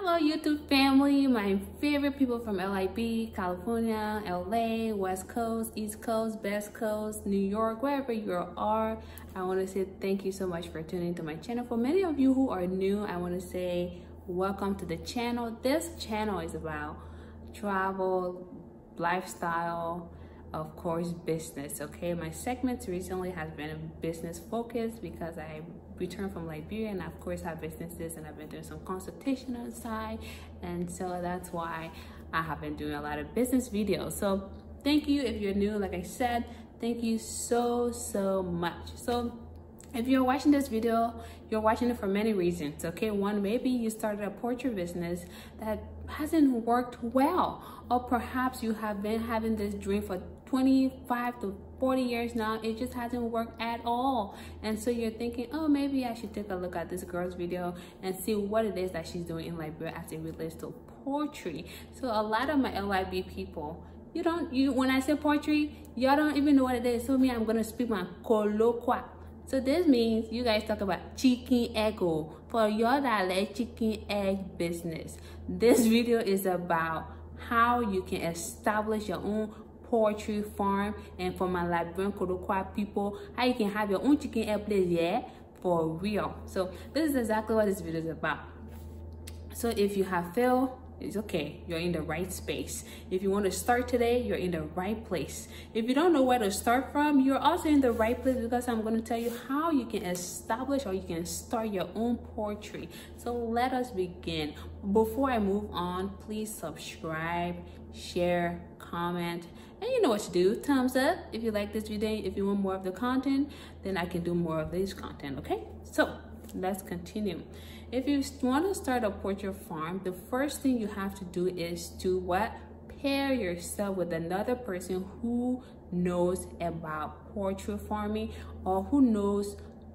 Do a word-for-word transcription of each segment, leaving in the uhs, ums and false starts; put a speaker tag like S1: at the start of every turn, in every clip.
S1: Hello YouTube family, my favorite people from L I B, California, L A, West Coast, East Coast, West Coast, New York, wherever you are. I want to say thank you so much for tuning to my channel. For many of you who are new, I want to say welcome to the channel. This channel is about travel, lifestyle, of course business. Okay, my segments recently has been business focused because I returned from Liberia and I of course have businesses and I've been doing some consultation on the side, and so that's why I have been doing a lot of business videos. So thank you if you're new. Like I said, thank you so so much. So if you're watching this video, you're watching it for many reasons. Okay, one, maybe you started a portrait business that hasn't worked well, or perhaps you have been having this dream for twenty-five to forty years now. It just hasn't worked at all, and so you're thinking, oh, maybe I should take a look at this girl's video and see what it is that she's doing in Liberia as it relates to poetry. So a lot of my L I B people, you don't you when I say poetry, y'all don't even know what it is. So me, I'm gonna speak my colloquia. So this means you guys talk about chicken egg. For y'all that like chicken egg business, this video is about how you can establish your own poultry farm, and for my Liberian Kodokwa people, how you can have your own chicken egg place, yeah, for real. So this is exactly what this video is about. So if you have failed, it's okay, you're in the right space. If you want to start today, you're in the right place. If you don't know where to start from, you're also in the right place, because I'm going to tell you how you can establish or you can start your own poultry. So let us begin. Before I move on, please subscribe, share, comment, and you know what to do. Thumbs up if you like this video. If you want more of the content, then I can do more of this content. Okay, so let's continue. If you want to start a portrait farm, the first thing you have to do is to what? Pair yourself with another person who knows about portrait farming, or who knows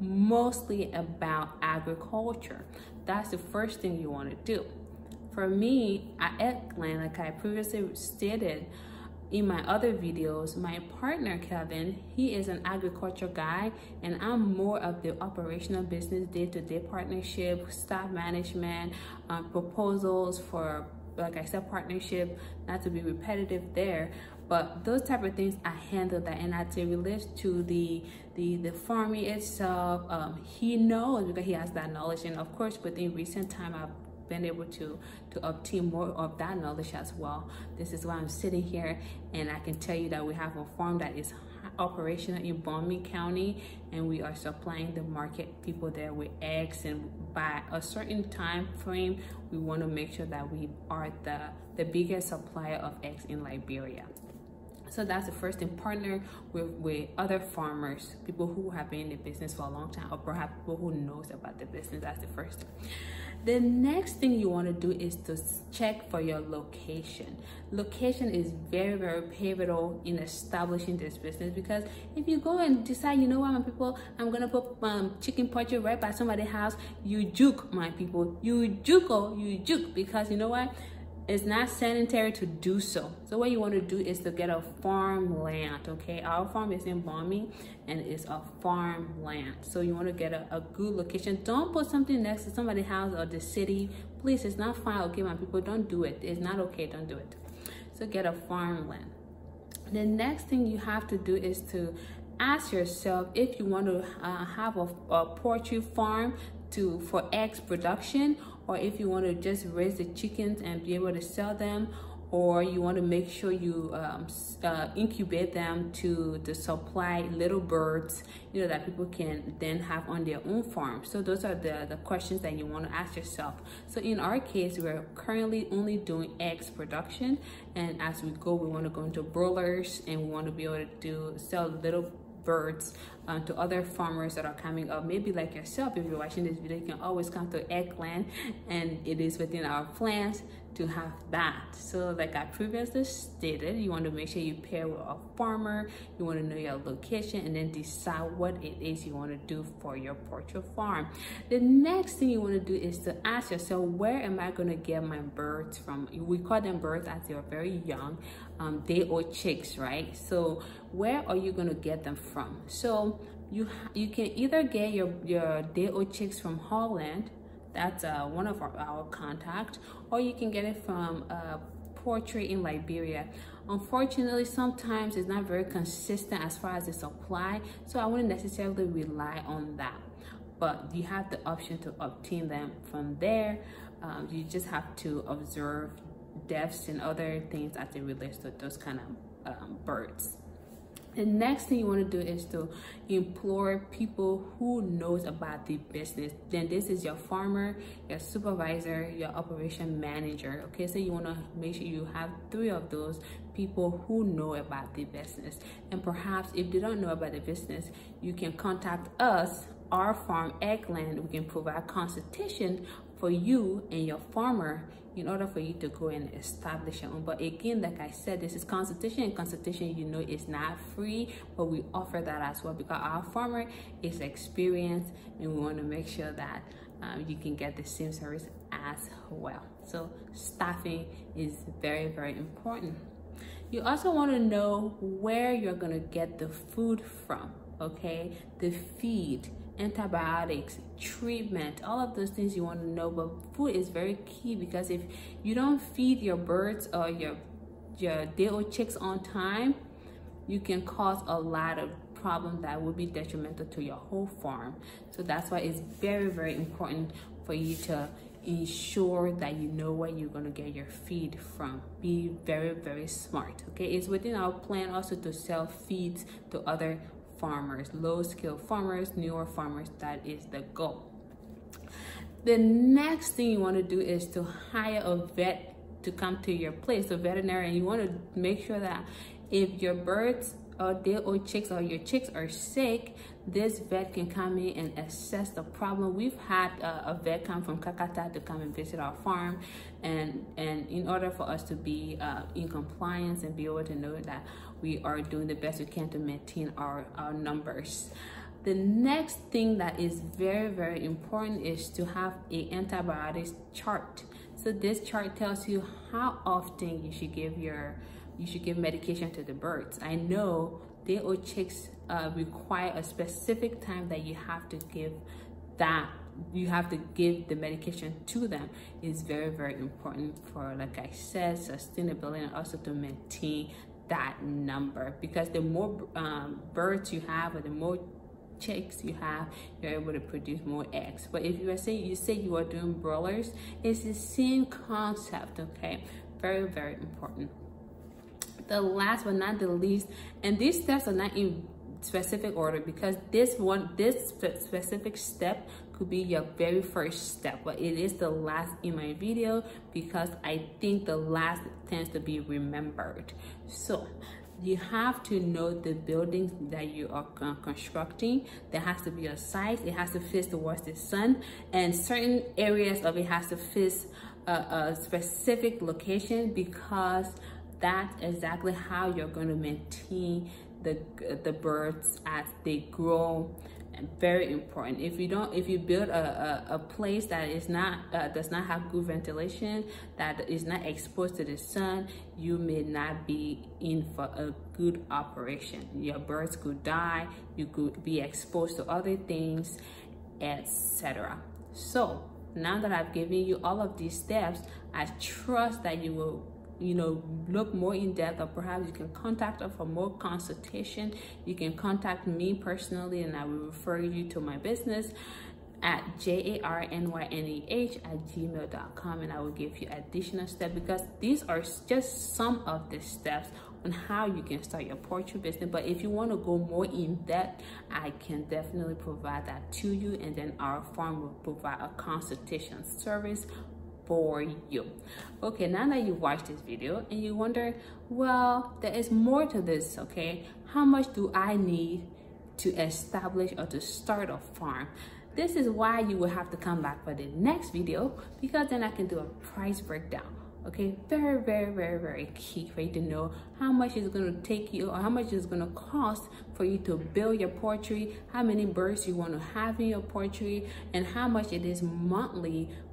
S1: mostly about agriculture. That's the first thing you want to do. For me, at Eggland, like I previously stated in my other videos, my partner Kevin, he is an agriculture guy, and I'm more of the operational business, day-to-day partnership, staff management, um, proposals for, like I said, partnership, not to be repetitive there, but those type of things I handle that. And as it relates to the the the farming itself, um, he knows, because he has that knowledge, and of course within recent time I've been able to to obtain more of that knowledge as well. This is why I'm sitting here and I can tell you that we have a farm that is operational in Bombay County, and we are supplying the market people there with eggs, and by a certain time frame we want to make sure that we are the the biggest supplier of eggs in Liberia. So that's the first thing. Partner with, with other farmers, people who have been in the business for a long time, or perhaps people who knows about the business. That's the first thing. The next thing you want to do is to check for your location. Location is very, very pivotal in establishing this business, because if you go and decide, you know what, my people, I'm gonna put um, chicken portrait right by somebody's house, you juke, my people, you juke, oh, you juke, because you know what? It's not sanitary to do so. So what you want to do is to get a farmland. Okay, our farm is in Bombay and it's a farmland. So you want to get a, a good location. Don't put something next to somebody's house or the city. Please, it's not fine. Okay, my people, don't do it. It's not okay. Don't do it. So get a farmland. The next thing you have to do is to ask yourself if you want to uh, have a, a poultry farm to for eggs production, or if you want to just raise the chickens and be able to sell them, or you want to make sure you um, uh, incubate them to, to supply little birds, you know, that people can then have on their own farm. So those are the, the questions that you want to ask yourself. So in our case, we're currently only doing eggs production, and as we go, we want to go into broilers, and we want to be able to do sell little birds uh, to other farmers that are coming up. Maybe like yourself, if you're watching this video, you can always come to Eggland, and it is within our plans to have that. So like I previously stated, you want to make sure you pair with a farmer, you want to know your location, and then decide what it is you want to do for your portrait farm. The next thing you want to do is to ask yourself, where am I going to get my birds from? We call them birds as they're very young, um, day-old chicks, right? So where are you going to get them from? So you you can either get your your day-old chicks from Holland, That's uh, one of our, our contacts, or you can get it from uh, Poultry in Liberia. Unfortunately, sometimes it's not very consistent as far as the supply, so I wouldn't necessarily rely on that. But you have the option to obtain them from there. Um, you just have to observe deaths and other things as it relates to those kind of um, birds. The next thing you want to do is to employ people who knows about the business. Then this is your farmer, your supervisor, your operation manager. Okay, so you want to make sure you have three of those people who know about the business. And perhaps if they don't know about the business, you can contact us, our farm, Eggland. We can provide consultation for you and your farmer in order for you to go and establish your own. But again, like I said, this is consultation, and consultation, you know, is not free, but we offer that as well because our farmer is experienced, and we want to make sure that um, you can get the same service as well. So staffing is very, very important. You also want to know where you're going to get the food from. Okay, the feed, antibiotics, treatment, all of those things you want to know. But food is very key, because if you don't feed your birds or your your day-old chicks on time, you can cause a lot of problems that will be detrimental to your whole farm. So that's why it's very, very important for you to ensure that you know where you're going to get your feed from. Be very, very smart. Okay, it's within our plan also to sell feeds to other farmers, low skill farmers, newer farmers. That is the goal. The next thing you want to do is to hire a vet to come to your place, a veterinarian. You want to make sure that if your birds or day-old chicks or your chicks are sick, this vet can come in and assess the problem. We've had uh, a vet come from Kakata to come and visit our farm, and and in order for us to be uh, in compliance and be able to know that we are doing the best we can to maintain our, our numbers. The next thing that is very, very important is to have a antibiotics chart. So this chart tells you how often you should give your you should give medication to the birds. I know day-old chicks uh, require a specific time that you have to give that you have to give the medication to them. Is very, very important for, like I said, sustainability, and also to maintain that number, because the more um, birds you have or the more chicks you have, you're able to produce more eggs. But if you are saying you say you are doing broilers, it's the same concept. Okay, very, very important. The last but not the least, and these steps are not in specific order, because this one this specific step could be your very first step, but it is the last in my video because I think the last tends to be remembered. So you have to know the buildings that you are constructing. There has to be a size. It has to face towards the sun, and certain areas of it has to face a, a specific location, because that's exactly how you're going to maintain the the birds as they grow. And very important. If you don't, if you build a, a, a place that is not uh, does not have good ventilation, that is not exposed to the sun, you may not be in for a good operation. Your birds could die. You could be exposed to other things, et cetera. So now that I've given you all of these steps, I trust that you will, you know, look more in depth, or perhaps you can contact us for more consultation. You can contact me personally, and I will refer you to my business at J A R N Y N E H at gmail dot com, and I will give you additional steps, because these are just some of the steps on how you can start your poultry business. But if you want to go more in depth, I can definitely provide that to you, and then our farm will provide a consultation service for you. Okay, now that you watched this video and you wonder, well, there is more to this. Okay, how much do I need to establish or to start a farm? This is why you will have to come back for the next video, because then I can do a price breakdown. Okay, very, very, very, very key for you to know how much it's going to take you, or how much it's going to cost for you to build your poultry, how many birds you want to have in your poultry, and how much it is monthly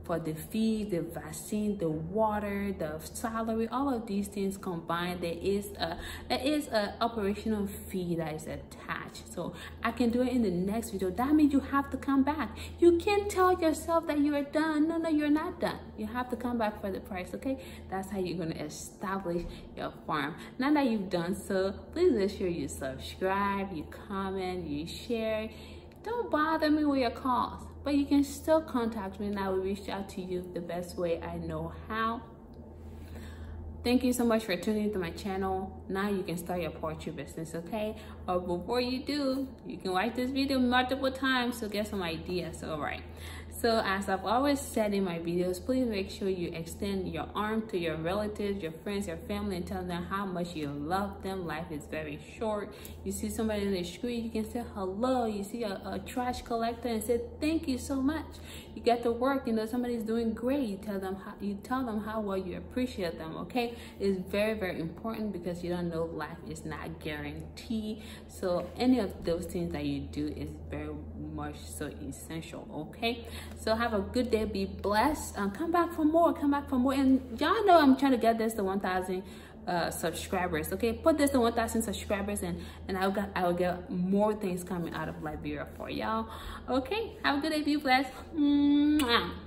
S1: for the fee, the vaccine, the water, the salary, all of these things combined, there is a there is a operational fee that is attached. So I can do it in the next video. That means you have to come back. You can't tell yourself that you are done. No, no, you're not done. You have to come back for the price, okay? That's how you're gonna establish your farm. Now that you've done so, please make sure you subscribe, you comment, you share. Don't bother me with your calls, but you can still contact me and I will reach out to you the best way I know how. Thank you so much for tuning into my channel. Now you can start your poultry business, okay? But before you do, you can watch this video multiple times to get some ideas, all right? So as I've always said in my videos, please make sure you extend your arm to your relatives, your friends, your family, and tell them how much you love them. Life is very short. You see somebody in the street, you can say hello. You see a, a trash collector and say thank you so much. You get to work, you know somebody's doing great. You tell them how you tell them how well you appreciate them. Okay, it's very very important because you don't know life is not guaranteed. So any of those things that you do is very much so essential. Okay. So have a good day, be blessed, um, come back for more, come back for more. And y'all know I'm trying to get this to one thousand uh, subscribers, okay? Put this to one thousand subscribers and, and I'll get, I'll get more things coming out of Liberia for y'all, okay? Have a good day, be blessed. Mwah.